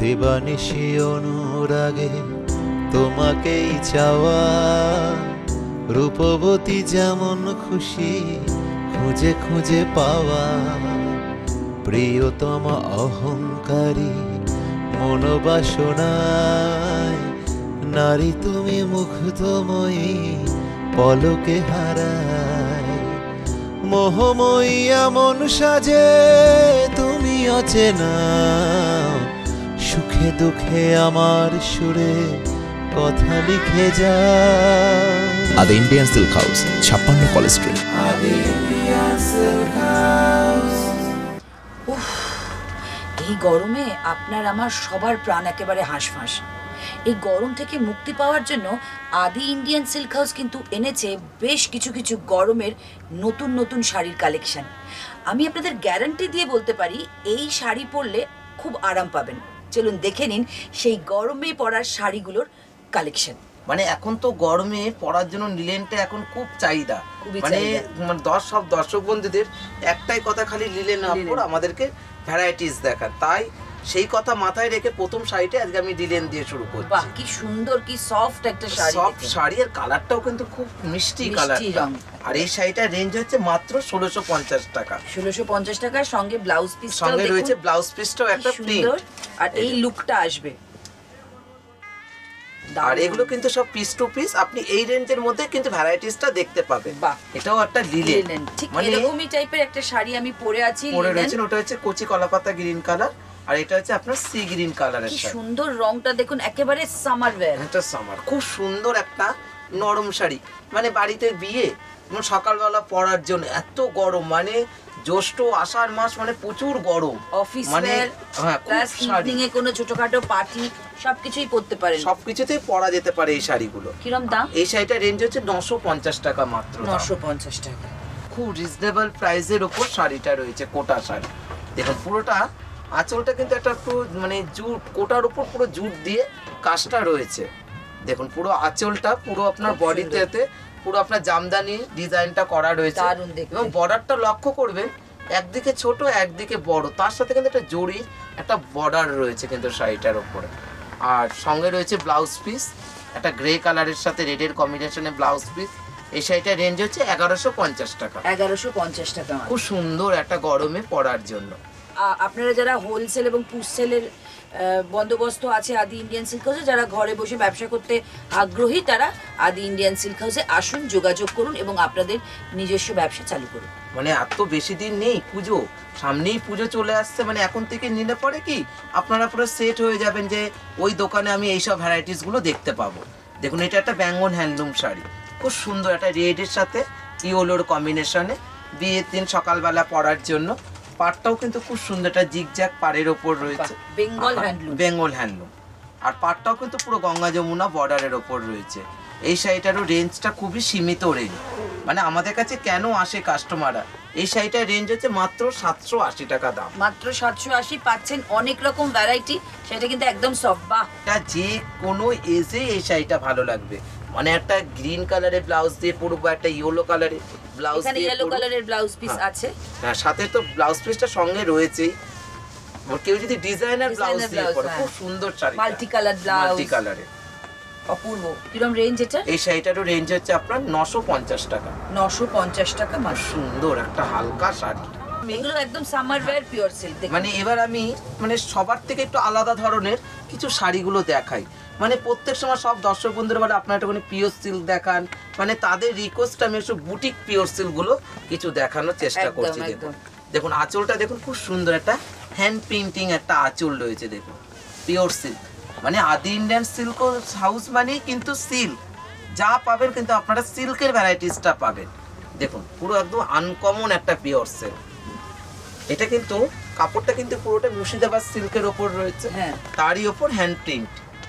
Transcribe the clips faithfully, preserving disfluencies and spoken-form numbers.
দিবানিশি অনুরাগে তোমাকেই চাওয়া, রূপবতী যেমন খুশি খুঁজে খুঁজে পাওয়া, প্রিয়তম অহংকারী মনোবাসনায় নারী তুমি মুগ্ধময়ী পলকে হারায়, মোহময়ী এমন সাজে তুমি অচেনা, সুখে দুঃখে আমার সুরে কথা লিখে যাও। আদি ইন্ডিয়ান সিল্ক হাউস, ছাপ্পান্ন College Street. Adi Indian Silk House. উফ, এই গরমে আপনার আমার সবার প্রাণ একেবারে হাঁসফাঁস। এই গরম থেকে মুক্তি পাওয়ার জন্য আদি ইন্ডিয়ান সিল্ক হাউস কিন্তু এনেছে বেশ কিছু কিছু গরমের নতুন নতুন শাড়ির কালেকশন। আমি আপনাদের গ্যারান্টি দিয়ে বলতে পারি এই শাড়ি পরলে খুব আরাম পাবেন। চলুন দেখে নিন সেই গরমে পরার শাড়িগুলোর কালেকশন। মানে এখন তো গরমে পরার জন্য লিলেনটা এখন খুব চাহিদা, মানে দশ সব দর্শক বন্ধুদের একটাই কথা, খালি লিলেন আপর আমাদেরকে ভ্যারাইটিস দেখান। তাই সেই কথা মাথায় রেখে প্রথম শাড়িটা আজকে আমি লিলেন দিয়ে শুরু করছি। বাহ, কি সুন্দর, কি সফট একটা শাড়ি। সফট শাড়ি, আর কালারটাও কিন্তু খুব মিষ্টি কালার। আর এই শাড়িটার রেঞ্জ হচ্ছে মাত্র ষোলোশো পঞ্চাশ টাকা। ষোলোশো পঞ্চাশ টাকার সঙ্গে ব্লাউজ পিস, সঙ্গে রয়েছে ব্লাউজ পিসটাও একটা প্রিন্ট, আর এই লুকটা আসবে। আর এগুলো কিন্তু সব পিস টু পিস, আপনি এই রেঞ্জের মধ্যে কিন্তু ভ্যারাইটিসটা দেখতে পাবেন। বাহ, এটাও একটা লিলেন, ঠিক এরকমই টাইপের একটা শাড়ি আমি পরে আছি। পরে রয়েছে ওটা হচ্ছে কচি কলাপাতা গ্রিন কালার, আর এটা হচ্ছে আপনার সি গ্রিন কালারের শাড়ি। কি সুন্দর রংটা দেখুন, একেবারে সামার ওয়্যার। এটা সামার, খুব সুন্দর একটা নরম শাড়ি, মানে বাড়িতে বিয়ে সকালবেলা পরার জন্য। এত গরম, মানে জ্যৈষ্ঠ আষাঢ় মাস, মানে প্রচুর গরম, অফিস মানে হ্যাঁ প্লাস ইভিনিং এ কোনো ছোটখাটো পার্টি সবকিছুই পরতে পারেন, সবকিছুতেই পরা যেতে পারে এই শাড়িগুলো। কিরকম দাম? এই শাড়িটার রেঞ্জ হচ্ছে নশো পঞ্চাশ টাকা মাত্র। নশো পঞ্চাশ টাকা, খুব রিজনেবল প্রাইসের উপর শাড়িটা রয়েছে। কোটা শাড়ি দেখুন, পুরোটা আঁচলটা কিন্তু একটা পুরো মানে জুট, কোটার উপর পুরো জুট দিয়ে কাজটা রয়েছে। দেখুন পুরো আঁচলটা পুরো আপনার বডিতে পুরো আপনার জামদানি ডিজাইনটা করা রয়েছে, এবং বর্ডারটা লক্ষ্য করবেন একদিকে ছোট একদিকে বড়, তার সাথে কিন্তু একটা জড়ি একটা বর্ডার রয়েছে কিন্তু শাড়িটার উপরে। আর সঙ্গে রয়েছে ব্লাউজ পিস, একটা গ্রে কালারের সাথে রেডের কম্বিনেশনে ব্লাউজ পিস। এই শাড়িটার রেঞ্জ হচ্ছে এগারোশো পঞ্চাশ টাকা। এগারোশো পঞ্চাশ টাকা, খুব সুন্দর একটা গরমে পরার জন্য। আপনারা যারা হোলসেল এবং পুসসেলের বন্দোবস্ত আছে আদি ইন্ডিয়ান সিল্ক হাউসে, যারা ঘরে বসে ব্যবসা করতে আগ্রহী তারা আদি ইন্ডিয়ান সিল্ক হাউসে আসুন, যোগাযোগ করুন এবং আপনাদের নিজস্ব ব্যবসা চালু করুন। মানে এত বেশি দিন নেই, পুজো সামনেই, পুজো চলে আসছে, মানে এখন থেকে নিলে পরে কি আপনারা পুরো সেট হয়ে যাবেন যে ওই দোকানে আমি এইসব ভ্যারাইটিস গুলো দেখতে পাবো। দেখুন এটা একটা বেঙ্গল হ্যান্ডলুম শাড়ি, খুব সুন্দর, একটা রেডের সাথে ইয়েলোর কম্বিনেশনে, বিয়ের দিন সকালবেলা পরার জন্য। পাটটাও কিন্তু খুব সুন্দর, একটা জিগজ্যাগ পাড়ের ওপর রয়েছে, বেঙ্গল হ্যান্ডলুম। বেঙ্গল হ্যান্ডলুম আর পাটটাও কিন্তু পুরো গঙ্গা যমুনা বর্ডারের ওপর রয়েছে। এই শাড়িটারও রেঞ্জটা খুবই সীমিত রেঞ্জ, মানে আমাদের কাছে কেন আসে কাস্টমাররা, এই শাড়িটার রেঞ্জ হচ্ছে মাত্র সাতশো আশি টাকা দাম। মাত্র সাতশো আশি পাচ্ছেন অনেক রকম ভ্যারাইটি, সেটা কিন্তু একদম সফট। বাহ, এটা যে কোনো এজে এই শাড়িটা ভালো লাগবে, মানে একটা গ্রিন কালারের ব্লাউজ দিয়ে পরবো, একটা ইয়েলো কালারের ব্লাউজ দিয়ে, এখানে ইয়েলো কালারের ব্লাউজ পিস আছে, হ্যাঁ সাথে তো ব্লাউজ পিসটা সঙ্গে রয়েছেই। কেউ যদি ডিজাইনার ব্লাউজ দিয়ে পরে, খুব সুন্দর sari, multi colour blouse, multi কালারে অপূর্ব। কিরকম রেঞ্জ এটা? এই শাড়িটারও রেঞ্জ হচ্ছে আপনার নশো পঞ্চাশ টাকা। নশো পঞ্চাশ টাকা, মানে সুন্দর একটা হালকা শাড়ি, এগুলো একদম সামার ওয়্যার পিওর সিল্ক। মানে এবার আমি মানে সবার থেকে একটু আলাদা ধরনের কিছু শাড়িগুলো দেখাই, মানে প্রত্যেক সময় সব দর্শক বন্ধুরা বলে আপনার একটা পিওর সিল্ক দেখান, মানে তাদের রিকোয়েস্ট আমি একটু বুটিক পিওর সিল্ক গুলো কিছু দেখানোর চেষ্টা করছি। দেখুন দেখুন আঁচলটা দেখুন, খুব সুন্দর একটা হ্যান্ড প্রিন্টিং একটা আঁচল রয়েছে, দেখুন পিওর সিল্ক, মানে আদি ইন্ডিয়ান সিল্ক হাউস মানেই কিন্তু সিল্ক, যা পাবেন কিন্তু আপনারা সিল্কের ভ্যারাইটিসটা পাবেন। দেখুন পুরো একদম আনকমন একটা পিওর সিল্ক, এটা কিন্তু কাপড়টা কিন্তু পুরোটা মুর্শিদাবাদ সিল্কের ওপর রয়েছে, তারই ওপর হ্যান্ড প্রিন্ট,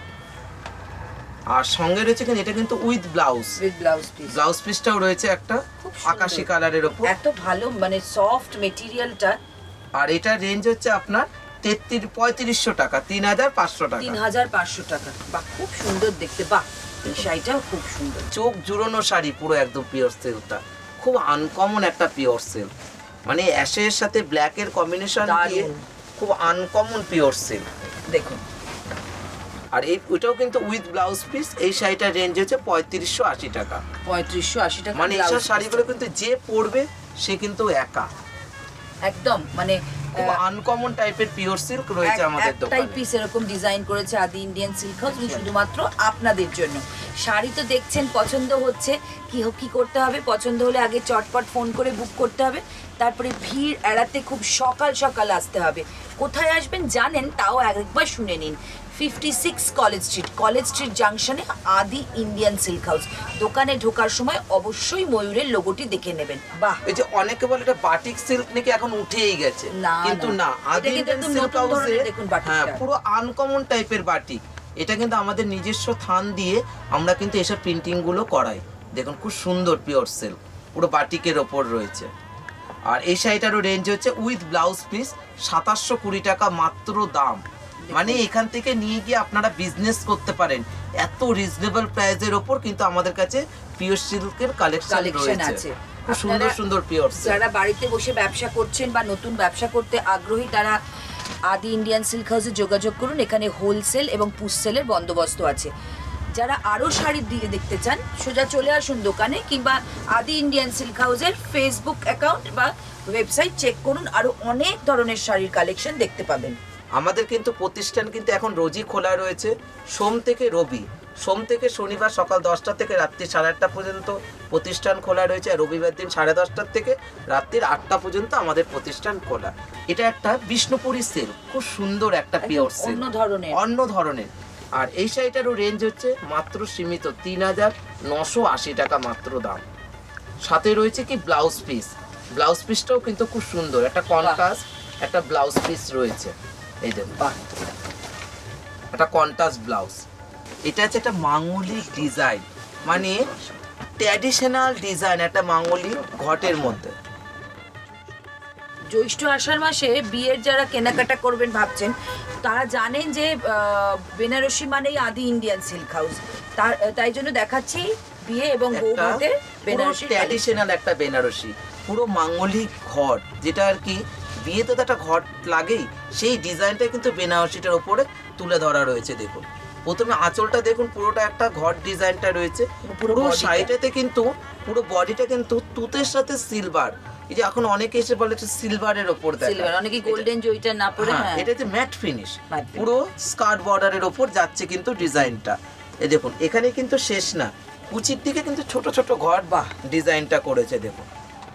আর সঙ্গে রয়েছে কিন্তু এটা কিন্তু with blouse, with blouse piece, blouse পিসটাও রয়েছে একটা আকাশি কালারের ওপর, এত ভালো মানে সফট মেটেরিয়ালটা। আর এটা রেঞ্জ হচ্ছে আপনার তেত্রিশ পঁয়ত্রিশশো টাকা, তিন হাজার পাঁচশো টাকা, তিন হাজার পাঁচশো টাকা। বাহ, খুব সুন্দর দেখতে। বাহ, এই শাড়িটাও খুব সুন্দর, চোখ জুড়োনো শাড়ি, পুরো একদম পিওর সিল্কটা, খুব আনকমন একটা পিওর সিল্ক, মানে অ্যাশের সাথে ব্ল্যাকের কম্বিনেশন দিয়ে খুব আনকমন পিওর সিল্ক। দেখুন আর এই ওইটাও কিন্তু উইথ ব্লাউজ পিস। এই শাড়িটার রেঞ্জ হচ্ছে পঁয়ত্রিশশো আশি টাকা। পঁয়ত্রিশশো আশি টাকা মানে এইসব শাড়িগুলো কিন্তু যে পরবে সে কিন্তু একা, একদম মানে আনকমন টাইপের পিওর সিল্ক রয়েছে আমাদের দোকানে। একটাই পিস এরকম ডিজাইন করেছে আদি ইন্ডিয়ান সিল্ক হাউস শুধুমাত্র আপনাদের জন্য। শাড়ি তো দেখছেন পছন্দ হচ্ছে, কি কি করতে হবে? পছন্দ হলে আগে চটপট ফোন করে বুক করতে হবে, তারপরে ভিড় এড়াতে খুব সকাল সকাল আসতে হবে। কোথায় আসবেন জানেন, তাও একবার শুনে নিন। Fifty six College Street, College Street জাংশনে আদি ইন্ডিয়ান সিল্ক হাউস। দোকানে ঢোকার সময় অবশ্যই ময়ূরের লোগোটি দেখে নেবেন। বাহ, এই যে অনেকে বলে এটা বাটিক সিল্ক নাকি এখন উঠেই গেছে, কিন্তু না, আদি ইন্ডিয়ান সিল্ক হাউসে হ্যাঁ পুরো আনকমন টাইপের বাটিক। এটা কিন্তু আমাদের নিজস্ব থান দিয়ে আমরা কিন্তু এসব প্রিন্টিং গুলো করাই। দেখুন খুব সুন্দর পিওর সিল্ক, পুরো বাটিকের ওপর রয়েছে। আর এই শাড়িটারও রেঞ্জ হচ্ছে উইথ ব্লাউজ পিস সাতাশশো কুড়ি টাকা মাত্র দাম। মানে এখান থেকে নিয়ে গিয়ে আপনারা বিজনেস করতে পারেন এত রিজনেবল প্রাইসের ওপর কিন্তু আমাদের কাছে পিওর সিল্কের কালেকশন রয়েছে, খুব সুন্দর সুন্দর পিওর সিল্ক। যারা বাড়িতে বসে ব্যবসা করছেন বা নতুন ব্যবসা করতে আগ্রহী তারা আদি ইন্ডিয়ান সিল্ক হাউসে যোগাযোগ করুন। এখানে হোলসেল এবং পুসসেলের বন্দোবস্ত আছে। যারা আরও শাড়ির দিকে দেখতে চান সোজা চলে আসুন দোকানে, কিংবা আদি ইন্ডিয়ান সিল্ক হাউসের ফেসবুক অ্যাকাউন্ট বা ওয়েবসাইট চেক করুন, আরও অনেক ধরনের শাড়ির কালেকশন দেখতে পাবেন। আমাদের কিন্তু প্রতিষ্ঠান কিন্তু এখন রোজই খোলা রয়েছে, সোম থেকে রবি, সোম থেকে শনিবার সকাল দশটা থেকে রাত্রি সাড়ে আটটা পর্যন্ত প্রতিষ্ঠান খোলা রয়েছে। আর রবিবার দিন সাড়ে দশটার থেকে রাত্রির আটটা পর্যন্ত আমাদের প্রতিষ্ঠান খোলা। এটা একটা বিষ্ণুপুরি সিল্ক, খুব সুন্দর একটা পিওর সিল্ক, অন্য ধরনের অন্য ধরনের। আর এই শাড়িটারও রেঞ্জ হচ্ছে মাত্র সীমিত তিন হাজার নশো আশি টাকা মাত্র দাম। সাথে রয়েছে কি ব্লাউজ পিস, ব্লাউজ পিসটাও কিন্তু খুব সুন্দর, একটা কন্ট্রাস্ট একটা ব্লাউজ পিস রয়েছে। এই দেখুন একটা কন্ট্রাস্ট ব্লাউজ। এটা হচ্ছে একটা মাঙ্গলিক ডিজাইন, মানে ট্র্যাডিশনাল ডিজাইন, একটা মাঙ্গলিক ঘটের মধ্যে। জ্যৈষ্ঠ আষাঢ় মাসে বিয়ের যারা কেনাকাটা করবেন ভাবছেন তারা জানেন যে বেনারসি মানেই আদি ইন্ডিয়ান সিল্ক হাউস। তাই জন্য দেখাচ্ছি বিয়ে এবং বৌভাতের বেনারসি ট্র্যাডিশনাল একটা বেনারসি, পুরো মাঙ্গলিক ঘট, যেটা আর কি বিয়েতে তো একটা ঘট লাগেই, সেই ডিজাইনটা কিন্তু বেনারসিটার উপরে তুলে ধরা রয়েছে। দেখুন প্রথমে আঁচলটা দেখুন, পুরোটা একটা ঘট ডিজাইনটা রয়েছে। পুরো শাড়িটাতে কিন্তু পুরো বডিটা কিন্তু তুতের সাথে সিলভার, এই যে এখন অনেকে এসে বলে সিলভারের উপর দেয়, সিলভার অনেকে গোল্ডেন জয়টা না পরে, হ্যাঁ এটা যে ম্যাট ফিনিশ, পুরো স্কার্ট বর্ডারের উপর যাচ্ছে কিন্তু ডিজাইনটা। এই দেখুন এখানে কিন্তু শেষ না, কুচির দিকে কিন্তু ছোট ছোট ঘর বা ডিজাইনটা করেছে। দেখুন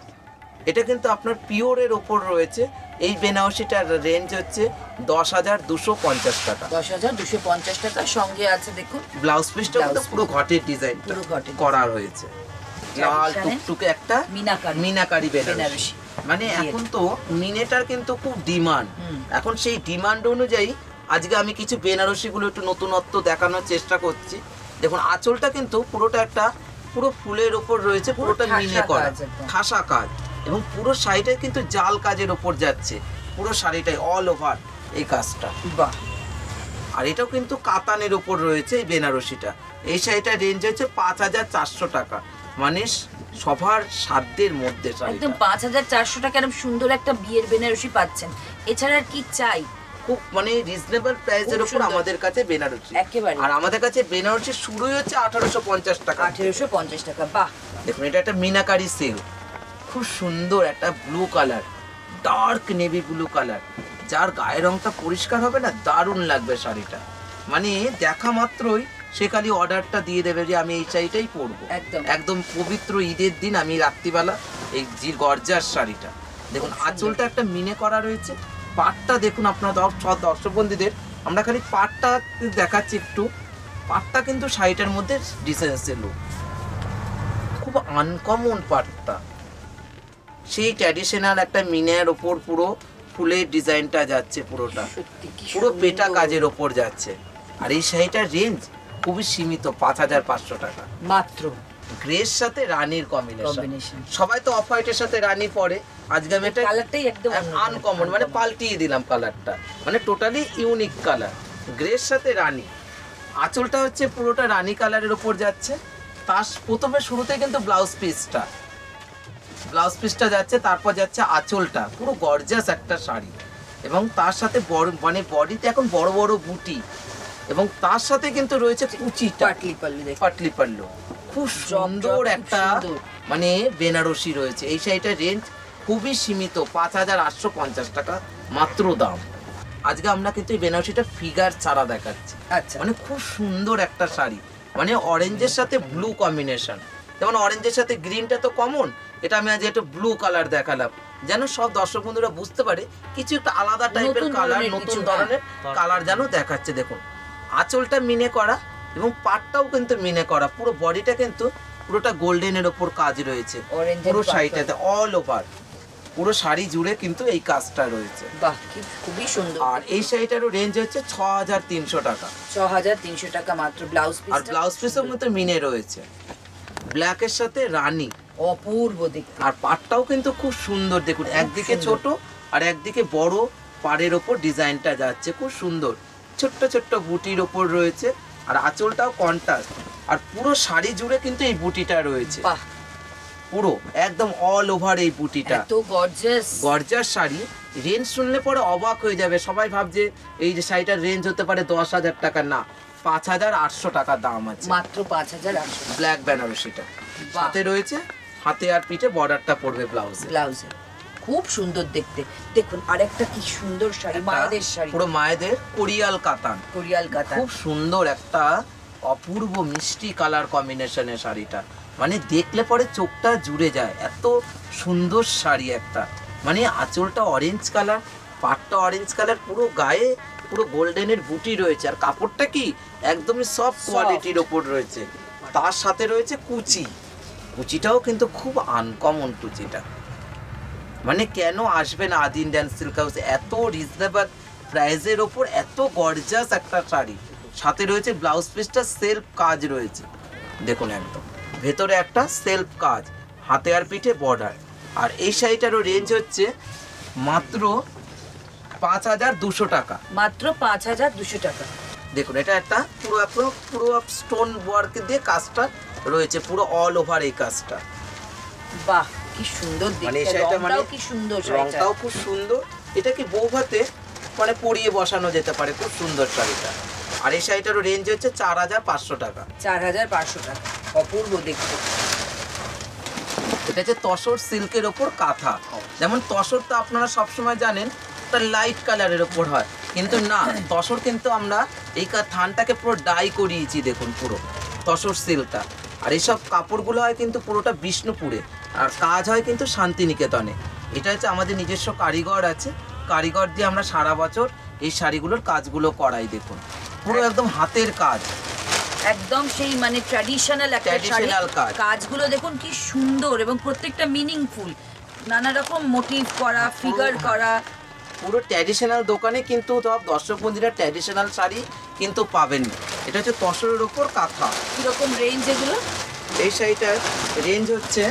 এটা কিন্তু আপনার পিওরের ওপর রয়েছে। এই বেনারসিটার রেঞ্জ হচ্ছে দশ হাজার দুশো পঞ্চাশ টাকা। দশ হাজার দুশো পঞ্চাশ টাকা সঙ্গে আছে দেখুন ব্লাউজ পিসটা কিন্তু পুরো ঘটের ডিজাইন করা হয়েছে, লাল টুকটুকে একটা মিনাকারি মিনাকারি বেনারসি। মানে এখন তো মিনেটার কিন্তু খুব ডিমান্ড, এখন সেই ডিমান্ড অনুযায়ী আজকে আমি কিছু বেনারসি গুলো একটু নতুনত্ব দেখানোর চেষ্টা করছি। দেখুন আঁচলটা কিন্তু পুরোটা একটা পুরো ফুলের ওপর রয়েছে, পুরোটা মিনে করা ঠাসা কাজ, এবং পুরো শাড়িটা কিন্তু জাল কাজের ওপর যাচ্ছে, পুরো শাড়িটাই অল ওভার এই কাজটা। বাহ, আর এটাও কিন্তু কাতানের ওপর রয়েছে এই বেনারসিটা। এই শাড়িটার রেঞ্জ হচ্ছে পাঁচ হাজার চারশো টাকা, মানে সবার সাধ্যের মধ্যে একদম পাঁচ হাজার চারশো টাকা এরকম সুন্দর একটা বিয়ের বেনারসি পাচ্ছেন। এছাড়া আর কি চাই? খুব মানে রিজনেবল প্রাইসের উপর আমাদের কাছে বেনারসি একেবারে। আর আমাদের কাছে বেনারসি শুরুই হচ্ছে আঠারোশো পঞ্চাশ টাকা। আঠারোশো পঞ্চাশ টাকা। বাহ, দেখুন এটা একটা মিনাকারি সিল্ক, খুব সুন্দর একটা blue colour, dark navy blue colour, যার গায়ের রংটা পরিষ্কার হবে না দারুণ লাগবে শাড়িটা। মানে দেখা মাত্রই সে খালি অর্ডারটা দিয়ে দেবে যে আমি এই শাড়িটাই পরবো। একদম একদম পবিত্র ঈদের দিন আমি রাত্রিবেলা এই যে গর্জার শাড়িটা। দেখুন আঁচলটা একটা মিনে করা রয়েছে, পাটটা দেখুন আপনার সব দর্শক বন্ধুদের আমরা খালি পাটটা দেখাচ্ছি একটু। পাটটা কিন্তু শাড়িটার মধ্যে ডিসেন্সের লুক, খুব আনকমন পাটটা, সেই ট্র্যাডিশনাল একটা মিনের ওপর পুরো ফুলের ডিজাইনটা যাচ্ছে, পুরোটা পুরো পেটা কাজের ওপর যাচ্ছে। আর এই শাড়িটার রেঞ্জ খুবই সীমিত, পাঁচ হাজার পাঁচশো টাকা মাত্র। গ্রের সাথে রানীর কম্বিনেশন, সবাই তো অফ হোয়াইটের সাথে রানী পরে, আজকে আমি এটা কালারটাই একদম আনকমন, মানে পাল্টিয়ে দিলাম কালারটা, মানে টোটালি ইউনিক কালার, গ্রের সাথে রানী। আঁচলটা হচ্ছে পুরোটা রানী কালারের উপর যাচ্ছে। তার প্রথমে শুরুতে কিন্তু ব্লাউজ পিসটা ব্লাউজ পিসটা যাচ্ছে, তারপর যাচ্ছে আঁচলটা, পুরো গর্জাস একটা শাড়ি। এবং তার সাথে বড় মানে বডিতে এখন বড় বড় বুটি, এবং তার সাথে কিন্তু রয়েছে কুচিটা পাটলি পাল্লু, দেখুন পাটলি পাল্লু, খুব সুন্দর একটা মানে বেনারসি রয়েছে। এই শাড়িটার রেঞ্জ খুবই সীমিত, পাঁচ হাজার আটশো পঞ্চাশ টাকা মাত্র দাম। আজকে আমরা কিন্তু এই বেনারসিটা ফিগার ছাড়া দেখাচ্ছি। আচ্ছা, মানে খুব সুন্দর একটা শাড়ি, মানে অরেঞ্জের সাথে ব্লু কম্বিনেশন। যেমন অরেঞ্জের সাথে গ্রিনটা তো কমন, এটা আমি আজ একটা ব্লু কালার দেখালাম যেন সব দর্শক বন্ধুরা বুঝতে পারে কিছু একটা আলাদা টাইপের কালার, নতুন ধরনের কালার যেন দেখাচ্ছে। দেখুন আঁচলটা মিনে করা এবং পাটটাও কিন্তু মিনে করা, পুরো বডিটা কিন্তু পুরোটা গোল্ডেনের ওপর কাজ রয়েছে। পুরো শাড়িটাতে অল ওভার পুরো শাড়ি জুড়ে কিন্তু এই কাজটা রয়েছে। বাহ, খুবই সুন্দর। আর এই শাড়িটারও রেঞ্জ হচ্ছে ছ হাজার তিনশো টাকা, ছ হাজার তিনশো টাকা মাত্র। ব্লাউজ পিস, আর ব্লাউজ পিসের মধ্যে মিনে রয়েছে ব্ল্যাকের সাথে রানী, অপূর্ব দেখতে। আর পাটটাও কিন্তু খুব সুন্দর, দেখুন একদিকে ছোট আর একদিকে বড় পাড়ের ওপর ডিজাইনটা যাচ্ছে, খুব সুন্দর ছোট্ট ছোট্ট বুটির ওপর রয়েছে। আর আঁচলটাও কন্ট্রাস্ট, আর পুরো শাড়ি জুড়ে কিন্তু এই বুটিটা রয়েছে। বাহ, পুরো একদম অল ওভার এই বুটিটা, এত গর্জিয়াস গর্জিয়াস শাড়ি। রেঞ্জ শুনলে পরে অবাক হয়ে যাবে, সবাই ভাবছে এই যে শাড়িটার রেঞ্জ হতে পারে দশ হাজার টাকা, না, পাঁচ হাজার আটশো টাকা দাম আছে মাত্র, পাঁচ হাজার আটশো। ব্ল্যাক বেনারসিটা হাতে রয়েছে, হাতে আর পিঠে বর্ডারটা পড়বে ব্লাউজে। ব্লাউজে খুব সুন্দর দেখতে। দেখুন আরেকটা কি সুন্দর শাড়ি, মায়েদের শাড়ি, পুরো মায়েদের কোরিয়াল কাতান, কোরিয়াল কাতান, খুব সুন্দর একটা অপূর্ব মিষ্টি কালার কম্বিনেশনের শাড়িটা, মানে দেখলে পরে চোখটা জুড়ে যায়, এত সুন্দর শাড়ি একটা। মানে আঁচলটা অরেঞ্জ কালার, পাটটা অরেঞ্জ কালার, পুরো গায়ে পুরো গোল্ডেনের বুটি রয়েছে, আর কাপড়টা কি একদমই সফট কোয়ালিটির ওপর রয়েছে। তার সাথে রয়েছে কুচি, কুচিটাও কিন্তু খুব আনকমন কুচিটা। মানে কেন আসবে না আদি ইন্ডিয়ান সিল্ক হাউসে, এত রিজনেবল প্রাইসের ওপর এত গর্জিয়াস একটা শাড়ি। সাথে রয়েছে ব্লাউজ পিসটা সেলফ কাজ রয়েছে, দেখুন একদম ভেতরে একটা সেলফ কাজ, হাতে আর পিঠে বর্ডার। আর এই শাড়িটারও রেঞ্জ হচ্ছে মাত্র পাঁচ হাজার দুশো টাকা, মাত্র পাঁচ হাজার দুশো টাকা। দেখুন এটা একটা পুরো পুরো পুরো স্টোন ওয়ার্ক দিয়ে কাজটা রয়েছে, পুরো অল ওভার এই কাজটা। বাহ, কি সুন্দর দেখতে, রংটাও কি সুন্দর, রংটাও খুব সুন্দর। এটা কি বৌভাতে মানে পরিয়ে বসানো যেতে পারে, খুব সুন্দর শাড়িটা। আর এই শাড়িটারও রেঞ্জ হচ্ছে চার হাজার পাঁচশো টাকা, চার হাজার পাঁচশো টাকা, অপূর্ব দেখতে। এটা হচ্ছে তসর সিল্কের ওপর কাঁথা। যেমন তসর তো আপনারা সবসময় জানেন একটা লাইট কালারের ওপর হয়, কিন্তু না, তসর কিন্তু আমরা এই থানটাকে পুরো ডাই করিয়েছি, দেখুন পুরো তসর সিল্কটা। আর এইসব কাপড়গুলো হয় কিন্তু পুরোটা বিষ্ণুপুরে, আর কাজ হয় কিন্তু শান্তিনিকেতনে। এটা হচ্ছে আমাদের নিজস্ব কারিগর আছে, কারিগর দিয়ে আমরা সারা বছর এই শাড়িগুলোর কাজগুলো করাই। দেখুন পুরো একদম হাতের কাজ, একদম সেই মানে ট্র্যাডিশনাল একটা শাড়ি, কাজগুলো দেখুন কি সুন্দর এবং প্রত্যেকটা মিনিংফুল, নানা রকম মোটিভ করা, ফিগার করা। পুরো ট্র্যাডিশনাল দোকানে কিন্তু সব দর্শক বন্ধুরা ট্র্যাডিশনাল শাড়ি কিন্তু পাবেন। এটা হচ্ছে তসরের ওপর কাঁথা। কিরকম রেঞ্জ এগুলো? এই শাড়িটার রেঞ্জ হচ্ছে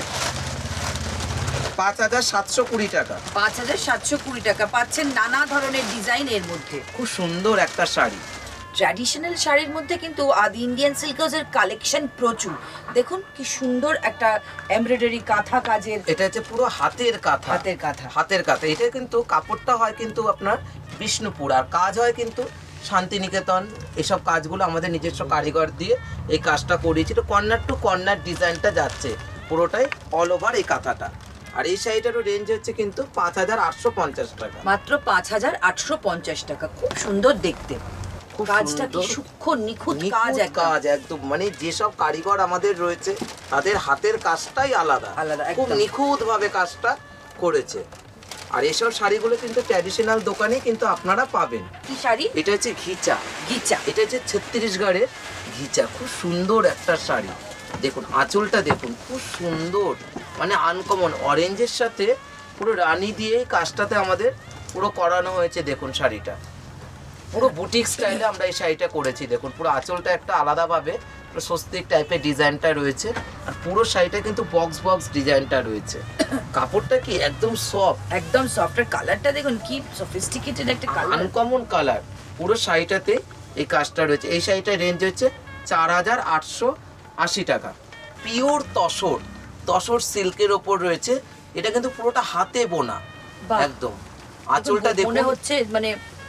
পাঁচ হাজার সাতশো কুড়ি টাকা, পাঁচ হাজার সাতশো কুড়ি টাকা পাচ্ছেন নানা ধরনের ডিজাইন এর মধ্যে। খুব সুন্দর একটা শাড়ি। ট্র্যাডিশনাল শাড়ির মধ্যে কিন্তু আদি ইন্ডিয়ান সিল্ক হাউসের কালেকশন প্রচুর। দেখুন কি সুন্দর একটা এমব্রয়ডারি কাঁথা কাজের, এটা হচ্ছে পুরো হাতের কাঁথা, হাতের কাঁথা, হাতের কাঁথা। এটা কিন্তু কাপড়টা হয় কিন্তু আপনার বিষ্ণুপুর, আর কাজ হয় কিন্তু শান্তিনিকেতন। এসব কাজগুলো আমাদের নিজস্ব কারিগর দিয়ে এই কাজটা করিয়েছি। তো কর্নার টু কর্নার ডিজাইনটা যাচ্ছে পুরোটাই অল ওভার এই কাঁথাটা। আর এই শাড়িটারও রেঞ্জ হচ্ছে কিন্তু পাঁচ হাজার আটশো পঞ্চাশ টাকা, মাত্র পাঁচ হাজার আটশো পঞ্চাশ টাকা। খুব সুন্দর দেখতে, কাজটা কি সূক্ষ্ম নিখুঁত কাজ, কাজ একদম মানে যেসব কারিগর আমাদের রয়েছে তাদের হাতের কাজটাই আলাদা, আলাদা, খুব নিখুঁত ভাবে কাজটা করেছে। আর এসব শাড়িগুলো কিন্তু ট্র্যাডিশনাল দোকানে কিন্তু আপনারা পাবেন। কি শাড়ি? এটা হচ্ছে ঘিচা, ঘিচা, এটা হচ্ছে ছত্তিশগড়ের ঘিচা, খুব সুন্দর একটা শাড়ি। দেখুন আঁচলটা দেখুন, খুব সুন্দর, মানে আনকমন অরেঞ্জের সাথে পুরো রানী দিয়ে কাজটাতে আমাদের পুরো করানো হয়েছে। দেখুন শাড়িটা পুরো বুটিক স্টাইলে আমরা এই শাড়িটা করেছি। দেখুন পুরো আঁচলটা একটা আলাদাভাবে পুরো স্বস্তিক টাইপের ডিজাইনটা রয়েছে, আর পুরো শাড়িটা কিন্তু বক্স বক্স ডিজাইনটা রয়েছে। কাপড়টা কি একদম সফট, একদম সফট। আর কালারটা দেখুন কি সফিস্টিকেটেড একটা কালার, আনকমন কালার। পুরো শাড়িটাতে এই কাজটা রয়েছে। এই শাড়িটার রেঞ্জ হচ্ছে চার হাজার আটশো আশি টাকা। পিওর তসর, তসর সিল্কের ওপর রয়েছে। এটা কিন্তু পুরোটা হাতে বোনা, একদম আঁচলটা দেখুন মনে হচ্ছে মানে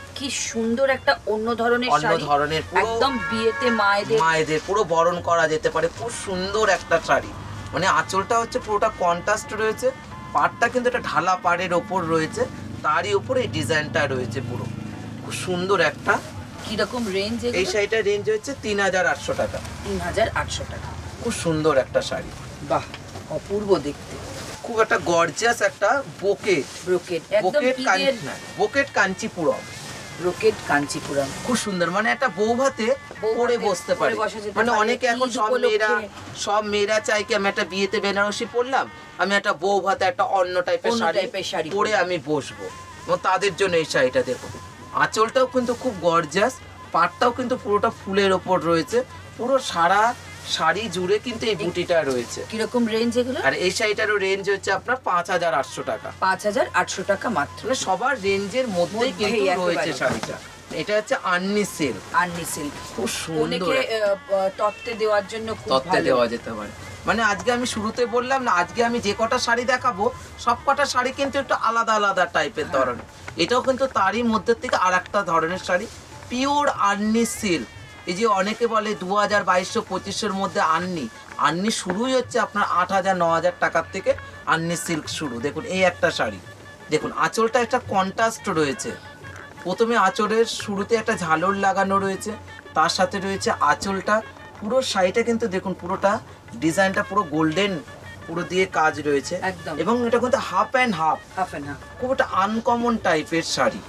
কি সুন্দর একটা অন্য ধরনের অন্য শাড়ি, ধরনের পুরো একদম বিয়েতে মায়েদের মায়েদের পুরো বরণ করা যেতে পারে, খুব সুন্দর একটা শাড়ি। মানে আঁচলটা হচ্ছে পুরোটা কন্ট্রাস্ট রয়েছে, পাড়টা কিন্তু একটা ঢালা পাড়ের ওপর রয়েছে, তারই উপরে এই ডিজাইনটা রয়েছে পুরো খুব সুন্দর একটা। কিরকম রেঞ্জ? এই শাড়িটার রেঞ্জ হচ্ছে তিন হাজার আটশো টাকা। তিন হাজার আটশো টাকা। খুব সুন্দর একটা শাড়ি, বাহ অপূর্ব দেখতে, খুব একটা গর্জিয়াস একটা বোকেট ব্রোকেট, একদম বোকেট ঈদের বোকেট কাঞ্চিপুরম, ব্রোকেট কাঞ্চিপুরম, খুব সুন্দর। মানে একটা বৌভাতে পরে বসতে পারে। মানে অনেকে এখন সব মেয়েরা সব মেয়েরা চাই কি আমি একটা বিয়েতে বেনারসি পরলাম, আমি একটা বৌভাতে একটা অন্য টাইপের শাড়ি পরে আমি বসবো, এবং তাদের জন্য এই শাড়িটা দেখুন। আঁচলটাও কিন্তু খুব গর্জিয়াস, পাটটাও কিন্তু পুরোটা ফুলের ওপর রয়েছে, পুরো সারা শাড়ি জুড়ে কিন্তু এই বুটিটা রয়েছে। কিরকম রেঞ্জ এগুলো? আর এই শাড়িটারও রেঞ্জ হচ্ছে আপনার পাঁচ হাজার আটশো টাকা। পাঁচ হাজার আটশো টাকা মাত্র। সবার রেঞ্জের মধ্যেই কিন্তু রয়েছে শাড়িটা। এটা হচ্ছে আর্নি সিল্ক। আর্নি সিল্ক খুব সুন্দর, তত্ত্বে দেওয়ার জন্য খুব তত্ত্বে দেওয়া যেতে পারে। মানে আজকে আমি শুরুতে বললাম না, আজকে আমি যে কটা শাড়ি দেখাবো সব কটা শাড়ি কিন্তু একটু আলাদা আলাদা টাইপের ধরনের। এটাও কিন্তু তারই মধ্যে থেকে আর একটা ধরনের শাড়ি, পিওর আর্নি সিল্ক। এই যে অনেকে বলে দু হাজার বাইশশো পঁচিশের মধ্যে আর্নি, আর্নি শুরুই হচ্ছে আপনার আট হাজার ন হাজার টাকার থেকে আর্নি সিল্ক শুরু। দেখুন এই একটা শাড়ি, দেখুন আঁচলটা একটা কন্ট্রাস্ট রয়েছে। প্রথমে আঁচলের শুরুতে একটা ঝালর লাগানো রয়েছে, তার সাথে রয়েছে আঁচলটা, পুরো শাড়িটা কিন্তু দেখুন পুরোটা ডিজাইনটা পুরো গোল্ডেন পুরো দিয়ে কাজ রয়েছে, এবং এটা কিন্তু half and half half and half খুব একটা আনকমন টাইপের শাড়ি।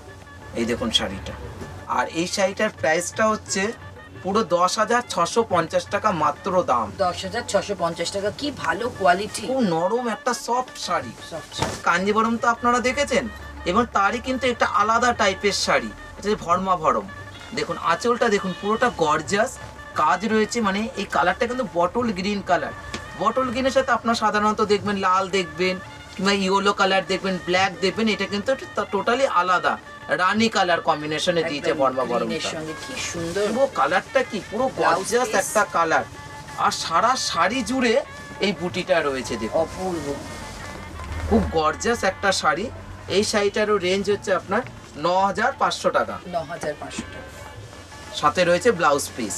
এই দেখুন শাড়িটা, আর এই শাড়িটার প্রাইসটা হচ্ছে পুরো দশ হাজার ছশো পঞ্চাশ টাকা মাত্র দাম। দশ হাজার ছশো পঞ্চাশ টাকা। কি ভালো কোয়ালিটি, খুব নরম একটা সফট শাড়ি। কাঞ্জিবরম তো আপনারা দেখেছেন, এবং তারই কিন্তু একটা আলাদা টাইপের শাড়ি, এটা ভরমা ভরম। দেখুন আঁচলটা দেখুন পুরোটা গর্জিয়াস কাজ রয়েছে। মানে এই কালারটা কিন্তু বটল গ্রিন কালার, বটল গ্রিনের সাথে আপনার সাধারণত দেখবেন লাল দেখবেন কিংবা ইয়েলো কালার দেখবেন, ব্ল্যাক দেখবেন, এটা কিন্তু টোটালি আলাদা রানী কালার কম্বিনেশনে দিয়েছে ভরমা ভরম। কি সুন্দর পুরো কালারটা, কি পুরো গর্জিয়াস একটা কালার, আর সারা শাড়ি জুড়ে এই বুটিটা রয়েছে। দেখুন অপূর্ব, খুব গর্জিয়াস একটা শাড়ি। এই শাড়িটারও রেঞ্জ হচ্ছে আপনার ন হাজার পাঁচশো টাকা। ন হাজার পাঁচশো টাকা। সাথে রয়েছে ব্লাউজ পিস।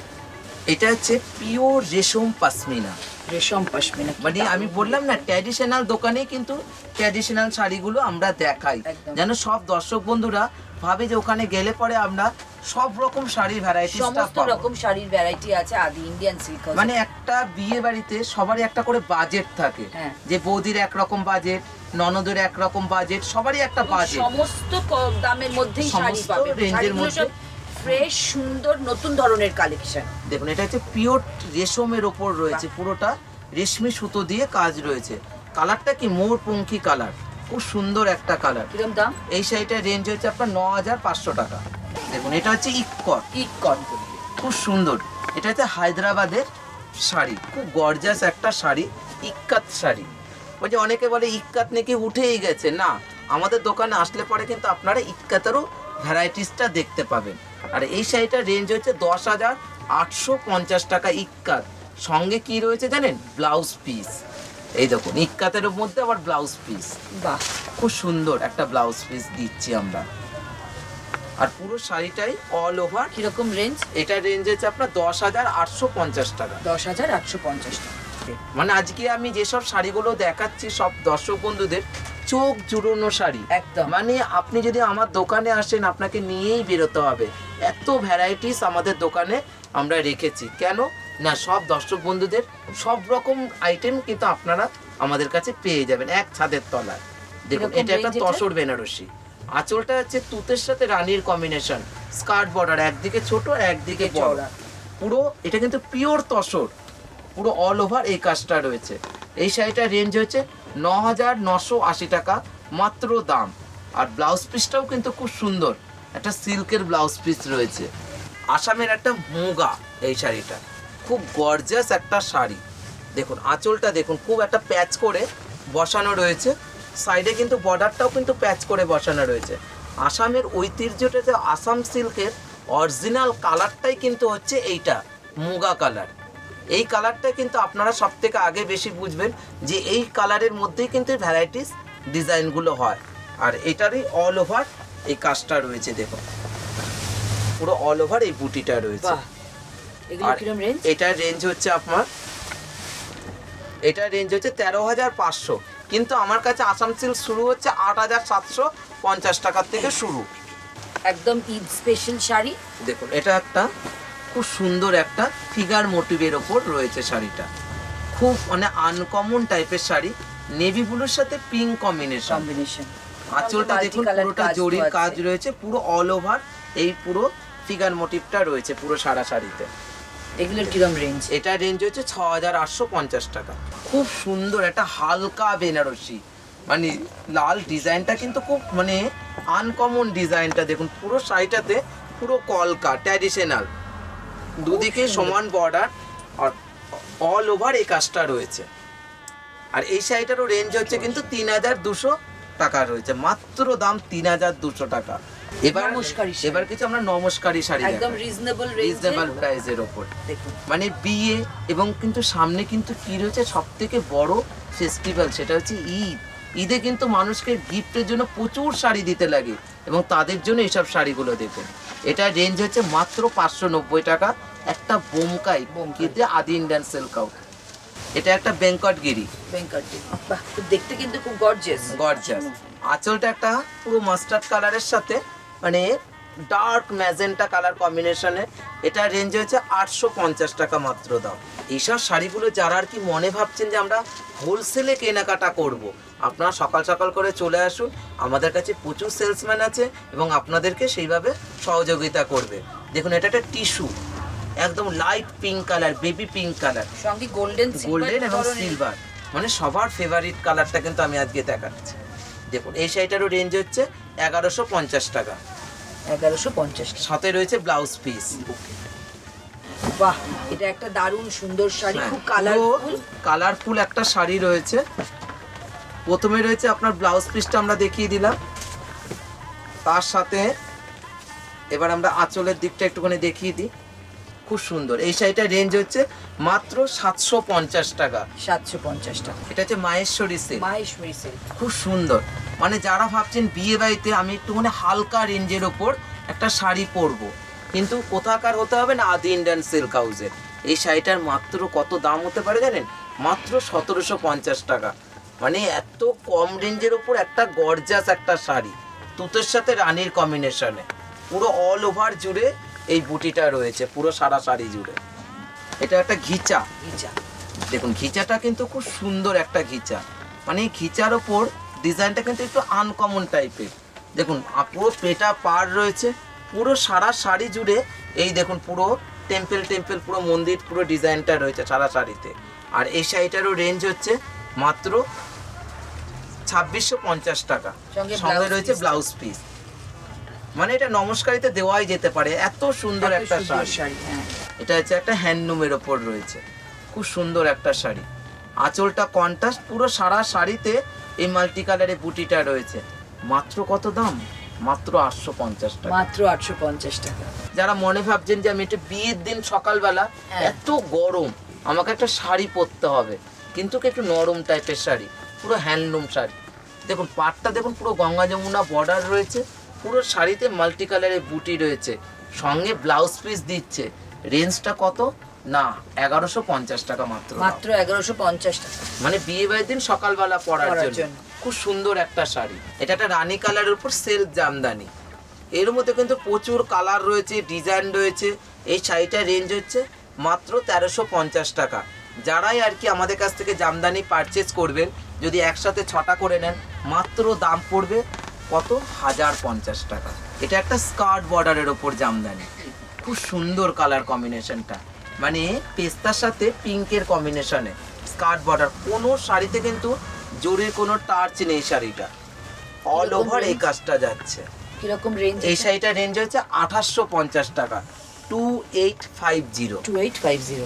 এটা হচ্ছে পিওর রেশম পশমিনা। রেশম পশমিনা, মানে আমি বললাম না ট্র্যাডিশনাল দোকানে কিন্তু ট্র্যাডিশনাল শাড়িগুলো আমরা দেখাই, যেন সব দর্শক বন্ধুরা ভাবে যে ওখানে গেলে পরে আমরা সব রকম শাড়ির ভ্যারাইটিস, সমস্ত রকম শাড়ির ভ্যারাইটি আছে আদি ইন্ডিয়ান সিল্ক হাউসে। মানে একটা বিয়ে বাড়িতে সবারই একটা করে বাজেট থাকে, যে বৌদির একরকম বাজেট, ননদের একরকম বাজেট, সবারই একটা বাজেট। সমস্ত দামের মধ্যেই শাড়ি পাবেন, রেঞ্জের মধ্যে ফ্রেশ সুন্দর নতুন ধরনের কালেকশন। দেখুন এটা হচ্ছে পিওর রেশমের ওপর রয়েছে, পুরোটা রেশমি সুতো দিয়ে কাজ রয়েছে। কালারটা কি মোর পঙ্খী কালার, খুব সুন্দর একটা কালার। কিরকম দাম? এই শাড়িটার রেঞ্জ হচ্ছে আপনার ন হাজার পাঁচশো টাকা। দেখুন এটা হচ্ছে ইক্কট, ইক্কট খুব সুন্দর। এটা হচ্ছে হায়দ্রাবাদের শাড়ি, খুব গর্জিয়াস একটা শাড়ি, ইক্কাত শাড়ি। ওই যে অনেকে বলে ইক্কাত নাকি উঠেই গেছে, না, আমাদের দোকানে আসলে পরে কিন্তু আপনারা ইক্কাতেরও ভ্যারাইটিসটা দেখতে পাবেন। আর এই শাড়িটার রেঞ্জ হচ্ছে দশ হাজার আটশো পঞ্চাশ টাকা ইক্কাত। সঙ্গে কি রয়েছে জানেন? Blouse piece. এই দেখুন ইক্কাতের মধ্যে আবার ব্লাউজ পিস, বাহ খুব সুন্দর একটা ব্লাউজ পিস দিচ্ছি আমরা। আর পুরো শাড়িটাই অল ওভার। কিরকম রেঞ্জ? এটা রেঞ্জ হচ্ছে আপনার দশ হাজার আটশো পঞ্চাশ টাকা। দশ হাজার আটশো পঞ্চাশ টাকা। মানে আজকে আমি যেসব শাড়িগুলো দেখাচ্ছি সব দর্শক বন্ধুদের চোখ জুড়োনো শাড়ি একদম। মানে আপনি যদি আমার দোকানে আসেন আপনাকে নিয়েই বেরোতে হবে, এত ভ্যারাইটিস আমাদের দোকানে আমরা রেখেছি। কেন না, সব দর্শক বন্ধুদের সব রকম আইটেম কিন্তু আপনারা আমাদের কাছে পেয়ে যাবেন এক ছাদের তলায়। দেখুন এটা একটা তসর বেনারসি, আঁচলটা হচ্ছে তুতের সাথে রানীর কম্বিনেশন, স্কার্ট বর্ডার একদিকে ছোট একদিকে বড়, পুরো এটা কিন্তু পিওর তসর, পুরো অল ওভার এই কাজটা রয়েছে। এই শাড়িটার রেঞ্জ হচ্ছে ন হাজার নশো আশি টাকা মাত্র দাম। আর ব্লাউজ পিসটাও কিন্তু খুব সুন্দর, একটা সিল্কের ব্লাউজ পিস রয়েছে। আসামের একটা মুগা এই শাড়িটা, খুব গর্জিয়াস একটা শাড়ি। দেখুন আঁচলটা দেখুন খুব একটা প্যাচ করে বসানো রয়েছে, সাইডে কিন্তু বর্ডারটাও কিন্তু প্যাচ করে বসানো রয়েছে। আসামের ঐতিহ্যটা যে আসাম সিল্কের অরিজিনাল কালারটাই কিন্তু হচ্ছে এইটা মুগা কালার। এই কালারটা কিন্তু আপনারা সব থেকে আগে বেশি বুঝবেন যে এই কালারের মধ্যেই কিন্তু ভ্যারাইটিস ডিজাইনগুলো হয়। আর এটারই অল ওভার এই কাজটা রয়েছে, দেখুন পুরো অল ওভার এই বুটিটা রয়েছে। এগুলো কিরকম রেঞ্জ? এটার রেঞ্জ হচ্ছে আপনার এটার রেঞ্জ হচ্ছে তেরো হাজার পাঁচশো, কিন্তু আমার কাছে আসাম সিল্ক শুরু হচ্ছে আট হাজার সাতশো পঞ্চাশ টাকার থেকে শুরু। একদম ঈদ স্পেশাল শাড়ি। দেখুন এটা একটা খুব সুন্দর একটা ফিগার মোটিভের ওপর রয়েছে শাড়িটা, খুব মানে আনকমন টাইপের শাড়ি, নেভি ব্লুর সাথে পিঙ্ক কম্বিনেশন কম্বিনেশন। আঁচলটা দেখুন পুরোটা জরির কাজ রয়েছে, পুরো অল ওভার এই পুরো ফিগার মোটিভটা রয়েছে পুরো সারা শাড়িতে। এগুলোর কিরকম রেঞ্জ? এটা রেঞ্জ হচ্ছে ছ হাজার আটশো পঞ্চাশ টাকা। খুব সুন্দর একটা হালকা বেনারসি, মানে লাল ডিজাইনটা কিন্তু খুব মানে আনকমন ডিজাইনটা, দেখুন পুরো শাড়িটাতে পুরো কলকা ট্র্যাডিশনাল, দুদিকে সমান বর্ডার আর অল ওভার এই কাজটা রয়েছে। আর এই শাড়িটারও রেঞ্জ হচ্ছে কিন্তু তিন হাজার দুশো টাকা রয়েছে, মাত্র দাম তিন হাজার দুশো টাকা। এবার এবার কিছু আমরা নমস্কারী শাড়ি একদম রিজনেবল রিজনেবল প্রাইসের উপর, দেখুন মানে বিয়ে এবং কিন্তু সামনে কিন্তু কি রয়েছে সবথেকে বড় ফেস্টিভ্যাল, সেটা হচ্ছে ঈদ। ঈদে কিন্তু মানুষকে গিফটের জন্য প্রচুর শাড়ি দিতে লাগে এবং তাদের জন্য এইসব শাড়িগুলো দেখুন। এটা রেঞ্জ হচ্ছে মাত্র পাঁচশো নব্বই টাকা, একটা বোমকাই বোমকিতে আদি ইন্ডিয়ান সিল্ক আউট। এটা একটা বেঙ্কটগিরি, বেঙ্কটগিরি বাহ, দেখতে কিন্তু খুব গর্জিয়াস গর্জিয়াস। আঁচলটা একটা পুরো মাস্টার্ড কালারের সাথে মানে ডার্ক ম্যাজেন্টা কালার কম্বিনেশনে, এটা রেঞ্জ হচ্ছে আটশো পঞ্চাশ টাকা মাত্র দাম। এইসব শাড়িগুলো যারা আর কি মনে ভাবছেন যে আমরা হোলসেলে কেনাকাটা করব, আপনারা সকাল সকাল করে চলে আসুন, আমাদের কাছে প্রচুর সেলসম্যান আছে এবং আপনাদেরকে সেইভাবে সহযোগিতা করবে। দেখুন এটা একটা টিস্যু, একদম light pink colour, baby pink colour, সঙ্গে গোল্ডেন গোল্ডেন এবং সিলভার, মানে সবার ফেভারিট কালারটা কিন্তু আমি আজকে দেখাচ্ছি। দেখুন এই শাড়িটারও রেঞ্জ হচ্ছে এগারোশো পঞ্চাশ টাকা, এগারোশো পঞ্চাশ। সাথে রয়েছে ব্লাউজ পিস। বাহ, এটা একটা দারুণ সুন্দর শাড়ি, খুব কালারফুল কালারফুল একটা শাড়ি রয়েছে। প্রথমে রয়েছে আপনার ব্লাউজ পিসটা আমরা দেখিয়ে দিলাম, তার সাথে এবার আমরা আঁচলের দিকটা একটুখানি দেখিয়ে দিই। খুব সুন্দর এই শাড়িটার রেঞ্জ হচ্ছে মাত্র সাতশো পঞ্চাশ টাকা। সাতশো পঞ্চাশ টাকা। এটা হচ্ছে মাহেশ্বরী সিল্ক। মাহেশ্বরী সিল্ক খুব সুন্দর, মানে যারা ভাবছেন বিয়ে বাড়িতে আমি একটুখানি হালকা রেঞ্জের ওপর একটা শাড়ি পরবো, কিন্তু কোথাকার হতে হবে না, আদি ইন্ডিয়ান সিল্ক হাউসের। এই শাড়িটার মাত্র কত দাম হতে পারে জানেন? মাত্র সতেরোশো পঞ্চাশ টাকা। মানে এত কম রেঞ্জের ওপর একটা গর্জাস একটা শাড়ি, তুতের সাথে রানীর কম্বিনেশনে, পুরো অল ওভার জুড়ে এই বুটিটা রয়েছে পুরো সারা শাড়ি জুড়ে। এটা একটা ঘিচা, ঘিচা দেখুন ঘিচাটা কিন্তু খুব সুন্দর একটা ঘিচা, মানে ঘিচার ওপর ডিজাইনটা কিন্তু একটু আনকমন টাইপের। দেখুন পুরো পেটা পার রয়েছে পুরো সারা শাড়ি জুড়ে, এই দেখুন পুরো টেম্পল টেম্পল পুরো মন্দির পুরো ডিজাইনটা রয়েছে সারা শাড়িতে। আর এই শাড়িটারও রেঞ্জ হচ্ছে মাত্র ছাব্বিশশো পঞ্চাশ টাকা, সঙ্গে রয়েছে ব্লাউজ পিস। মানে এটা নমস্কারিতে দেওয়াই যেতে পারে, এত সুন্দর একটা শাড়ি। এটা হচ্ছে একটা হ্যান্ডলুমের ওপর রয়েছে, খুব সুন্দর একটা শাড়ি। আঁচলটা কন্ট্রাস্ট, পুরো সারা শাড়িতে এই মাল্টি কালারের বুটিটা রয়েছে। মাত্র কত দাম? মাত্র আটশো পঞ্চাশ টাকা। মাত্র আটশো পঞ্চাশ টাকা। যারা মনে ভাবছেন যে আমি এটা বিয়ের দিন সকালবেলা এত গরম আমাকে একটা শাড়ি পরতে হবে, কিন্তু একটু নরম টাইপের শাড়ি, পুরো হ্যান্ডলুম শাড়ি। দেখুন পাটটা দেখুন পুরো গঙ্গা যমুনা বর্ডার রয়েছে, পুরো শাড়িতে মাল্টি কালারের বুটি রয়েছে, সঙ্গে ব্লাউজ পিস দিচ্ছে। রেঞ্জটা কত না এগারোশো পঞ্চাশ টাকা মাত্র, মাত্র এগারোশো পঞ্চাশ টাকা। মানে বিয়ে বাড়ির দিন সকালবেলা পরার জন্য খুব সুন্দর একটা শাড়ি। এটা একটা রানী কালারের উপর সেলফ জামদানি, এর মধ্যে কিন্তু প্রচুর কালার রয়েছে, ডিজাইন রয়েছে। এই শাড়িটার রেঞ্জ হচ্ছে মাত্র তেরোশো পঞ্চাশ টাকা। যারাই আর কি আমাদের কাছ থেকে জামদানি পারচেজ করবেন, যদি একসাথে ছটা করে নেন, মাত্র দাম পড়বে কত হাজার পঞ্চাশ টাকা। এটা একটা স্কার্ট বর্ডারের ওপর জামদানি, খুব সুন্দর কালার কম্বিনেশনটা, মানে পেস্তার সাথে পিঙ্কের কম্বিনেশনে স্কার্ট বর্ডার। কোনো শাড়িতে কিন্তু জোরের কোনো টাচ নেই, শাড়িটা অল ওভার এই কাজটা যাচ্ছে। কিরকম রেঞ্জ? এই শাড়িটার রেঞ্জ হচ্ছে আঠাশশো পঞ্চাশ টাকা, two eight five zero. Two eight five zero.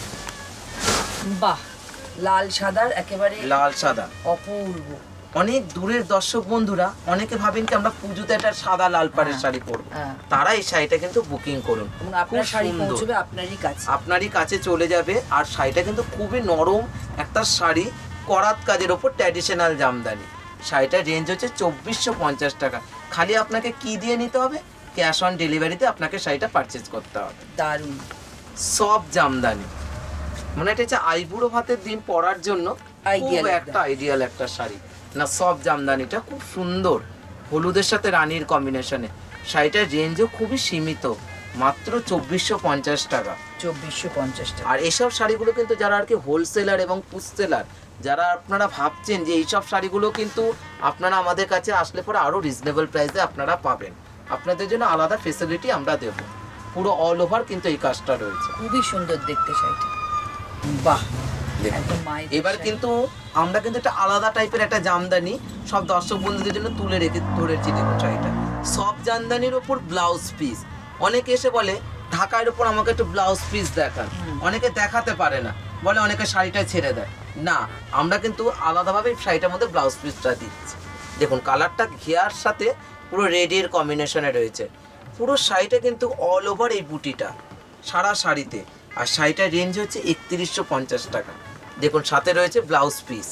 বাহ, লাল সাদার একেবারে লাল সাদা অপূর্ব। অনেক দূরের দর্শক বন্ধুরা অনেকে ভাবেন কি আমরা পুজোতে একটা সাদা লাল পাড়ের শাড়ি পরবো, তারা এই শাড়িটা কিন্তু বুকিং করুন, আপনার শাড়ি পৌঁছবে আপনারই কাছে, আপনারই কাছে চলে যাবে। আর শাড়িটা কিন্তু খুবই নরম একটা শাড়ি, করাত কাজের ওপর ট্র্যাডিশনাল জামদানি। শাড়িটার রেঞ্জ হচ্ছে চব্বিশশো পঞ্চাশ টাকা। খালি আপনাকে কি দিয়ে নিতে হবে, ক্যাশ অন ডেলিভারিতে আপনাকে শাড়িটা পারচেজ করতে হবে। দারুণ সব জামদানি, মানে এটা হচ্ছে আইবুড়ো ভাতের দিন পরার জন্য খুব একটা আইডিয়াল একটা শাড়ি না। সব জামদানিটা খুব সুন্দর, হলুদের সাথে রানীর কম্বিনেশনে। শাড়িটার রেঞ্জও খুবই সীমিত, মাত্র চব্বিশশো পঞ্চাশ টাকা। চব্বিশশো পঞ্চাশ টাকা। আর এসব শাড়িগুলো কিন্তু যারা আর কি হোলসেলার এবং পুস্টেলার, যারা আপনারা ভাবছেন যে এইসব শাড়িগুলো কিন্তু আপনারা আমাদের কাছে আসলে পরে আরও রিজনেবল প্রাইসে আপনারা পাবেন, আপনাদের জন্য আলাদা ফেসিলিটি আমরা দেব। পুরো অল ওভার কিন্তু এই কাজটা রয়েছে। খুবই সুন্দর দেখতে শাড়িটা, বাহ। এবার কিন্তু আমরা কিন্তু একটা আলাদা টাইপের একটা জামদানি সব দর্শক বন্ধুদের জন্য তুলে রেখে ধরেছি। দেখুন শাড়িটা সব জামদানির ওপর ব্লাউজ পিস। অনেকে এসে বলে ঢাকার উপর আমাকে একটু ব্লাউজ পিস দেখান, অনেকে দেখাতে পারে না, বলে অনেকে শাড়িটা ছেড়ে দেয়। না, আমরা কিন্তু আলাদাভাবে শাড়িটার মধ্যে ব্লাউজ পিসটা দিচ্ছি। দেখুন কালারটা ঘিয়ার সাথে পুরো রেডের কম্বিনেশনে রয়েছে। পুরো শাড়িটা কিন্তু অল ওভার এই বুটিটা সারা শাড়িতে। আর শাড়িটার রেঞ্জ হচ্ছে একত্রিশশো পঞ্চাশ টাকা। দেখুন সাথে রয়েছে ব্লাউজ পিস,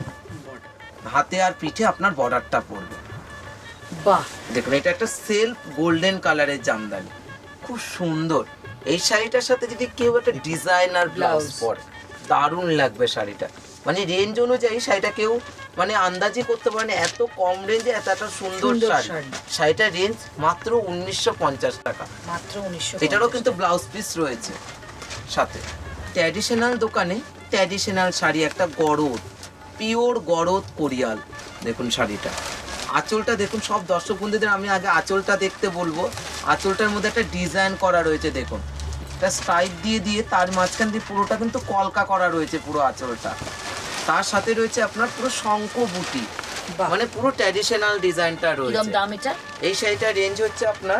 হাতে আর পিঠে আপনার বর্ডারটা পড়বে। বাহ, দেখুন এটা একটা সেলফ গোল্ডেন কালারের জামদানি, খুব সুন্দর। এই শাড়িটার সাথে যদি কেউ একটা ডিজাইনার ব্লাউজ পরে দারুণ লাগবে শাড়িটা। মানে রেঞ্জ অনুযায়ী শাড়িটা কেউ মানে আন্দাজি করতে পারে না, এত কম রেঞ্জে এত একটা সুন্দর শাড়ি। শাড়িটার রেঞ্জ মাত্র উনিশশো পঞ্চাশ টাকা। মাত্র উনিশশো। এটারও কিন্তু ব্লাউজ পিস রয়েছে সাথে। ট্র্যাডিশনাল দোকানে ট্র্যাডিশনাল শাড়ি, একটা গরদ, পিওর গরদ কোরিয়াল। দেখুন শাড়িটা, আঁচলটা দেখুন। সব দর্শক বন্ধুদের আমি আগে আঁচলটা দেখতে বলবো। আঁচলটার মধ্যে একটা ডিজাইন করা রয়েছে, দেখুন একটা স্ট্রাইপ দিয়ে দিয়ে তার মাঝখান দিয়ে পুরোটা কিন্তু কলকা করা রয়েছে পুরো আঁচলটা। তার সাথে রয়েছে আপনার পুরো শঙ্খ বুটি, মানে পুরো ট্র্যাডিশনাল ডিজাইনটা রয়েছে। দাম এটা? এই শাড়িটার রেঞ্জ হচ্ছে আপনার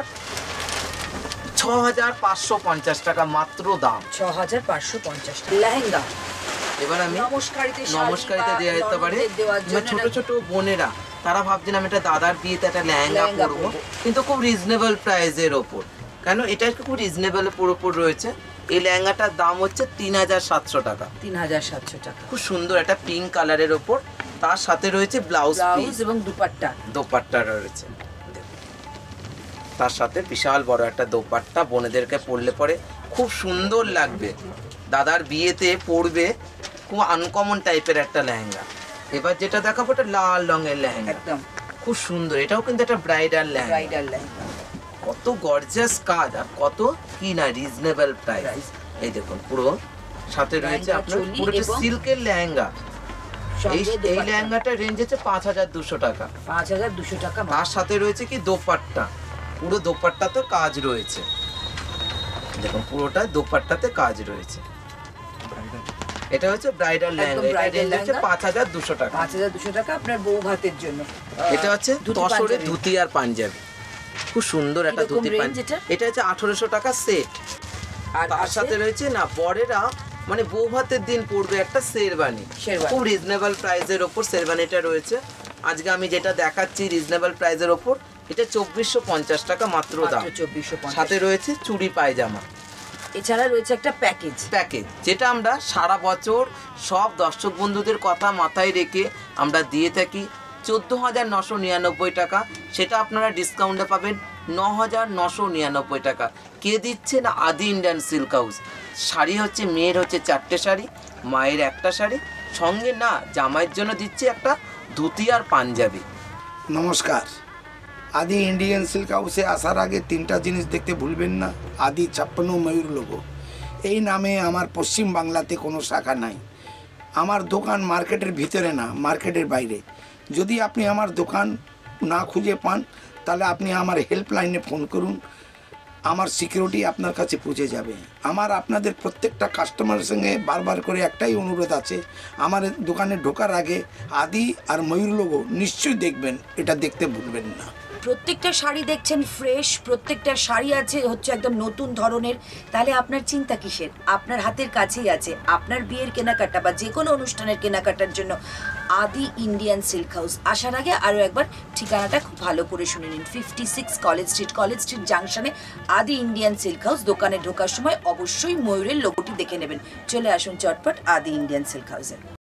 ছ হাজার পাঁচশো পঞ্চাশ টাকা মাত্র দাম। ছ হাজার পাঁচশো পঞ্চাশ টাকা লেহেঙ্গা। এবার আমি নমস্কারিতে দেওয়া যেতে পারে ছোট ছোট বোনেরা, তারা ভাবছেন আমি একটা দাদার বিয়েতে একটা লেহেঙ্গা পরবো, কিন্তু খুব রিজনেবল প্রাইসের ওপর। কেন এটা একটু খুব রিজনেবল পুরোপুর রয়েছে। এই লেহেঙ্গাটার দাম হচ্ছে তিন হাজার সাতশো টাকা। তিন হাজার সাতশো টাকা। খুব সুন্দর একটা পিঙ্ক কালারের ওপর, তার সাথে রয়েছে ব্লাউজ পিস এবং দুপাট্টা। দোপাট্টা রয়েছে, তার সাথে বিশাল বড় একটা দোপাট্টা। বোনেদেরকে পরলে পরে খুব সুন্দর লাগবে, দাদার বিয়েতে পরবে, খুব আনকমন টাইপের একটা লেহেঙ্গা। এবার যেটা দেখাবো এটা লাল রঙের লেহেঙ্গা, একদম খুব সুন্দর। এটাও কিন্তু একটা ব্রাইডাল লেহেঙ্গা। ব্রাইডাল লেহেঙ্গা, কত গর্জিয়াস কাজ আর কত কি না রিজনেবল প্রাইস। এই দেখুন পুরো সাথে রয়েছে আপনার পুরো সিল্কের লেহেঙ্গা। এই এই লেহেঙ্গাটার রেঞ্জ হচ্ছে পাঁচ হাজার দুশো টাকা। পাঁচ হাজার দুশো টাকা। তার সাথে রয়েছে কি দোপাট্টা, পুরো দোপাট্টাতে কাজ রয়েছে। দেখুন পুরোটা দোপাট্টাতে কাজ রয়েছে। এটা হচ্ছে ব্রাইডাল লেহেঙ্গা, এটা রেঞ্জ হচ্ছে পাঁচ হাজার দুশো টাকা। পাঁচ হাজার দুশো টাকা আপনার বউ ভাতের জন্য। এটা হচ্ছে তসরের ধুতি আর পাঞ্জাবি, খুব সুন্দর একটা ধুতি পাঞ্জাবি। এটা হচ্ছে আঠারোশো টাকা সেট। আর তার সাথে রয়েছে না বরেরা মানে বউ ভাতের দিন পরবে একটা শেরবানি, খুব রিজনেবল প্রাইসের ওপর শেরবানিটা রয়েছে। আজকে আমি যেটা দেখাচ্ছি রিজনেবল প্রাইসের ওপর, এটা চব্বিশশো পঞ্চাশ টাকা মাত্র দাম। সাথে রয়েছে চুড়ি পায়জামা। এছাড়া রয়েছে একটা প্যাকেজ প্যাকেজ যেটা আমরা সারা বছর সব দর্শক বন্ধুদের কথা মাথায় রেখে আমরা দিয়ে থাকি। চোদ্দ হাজার নশো নিরানব্বই টাকা, সেটা আপনারা ডিসকাউন্টে পাবেন ন হাজার নশো নিরানব্বই টাকা। কে দিচ্ছে না আদি ইন্ডিয়ান সিল্ক হাউস। শাড়ি হচ্ছে মেয়ের হচ্ছে চারটে শাড়ি, মায়ের একটা শাড়ি, সঙ্গে না জামাইয়ের জন্য দিচ্ছে একটা ধুতি আর পাঞ্জাবি। নমস্কার, আদি ইন্ডিয়ান সিল্ক হাউসে আসার আগে তিনটা জিনিস দেখতে ভুলবেন না। আদি ছাপ্পান্ন ময়ূর লোগো, এই নামে আমার পশ্চিম বাংলাতে কোনো শাখা নাই। আমার দোকান মার্কেটের ভিতরে না, মার্কেটের বাইরে। যদি আপনি আমার দোকান না খুঁজে পান তাহলে আপনি আমার হেল্পলাইনে ফোন করুন, আমার সিকিউরিটি আপনার কাছে পৌঁছে যাবে। আমার আপনাদের প্রত্যেকটা কাস্টমারের সঙ্গে বারবার করে একটাই অনুরোধ আছে, আমার দোকানে ঢোকার আগে আদি আর ময়ূর লোগো নিশ্চয়ই দেখবেন, এটা দেখতে ভুলবেন না। প্রত্যেকটা শাড়ি দেখছেন ফ্রেশ, প্রত্যেকটা শাড়ি আছে হচ্ছে একদম নতুন ধরনের। তাহলে আপনার চিন্তা কিসের? আপনার হাতের কাছেই আছে। আপনার বিয়ের কেনাকাটা বা যে কোনো অনুষ্ঠানের কেনাকাটার জন্য আদি ইন্ডিয়ান সিল্ক হাউস আসার আগে আরও একবার ঠিকানাটা খুব ভালো করে শুনে নিন। Fifty six College Street, College Street জাংশনে আদি ইন্ডিয়ান সিল্ক হাউস। দোকানে ঢোকার সময় অবশ্যই ময়ূরের লোগোটি দেখে নেবেন। চলে আসুন চটপট আদি ইন্ডিয়ান সিল্ক হাউসে।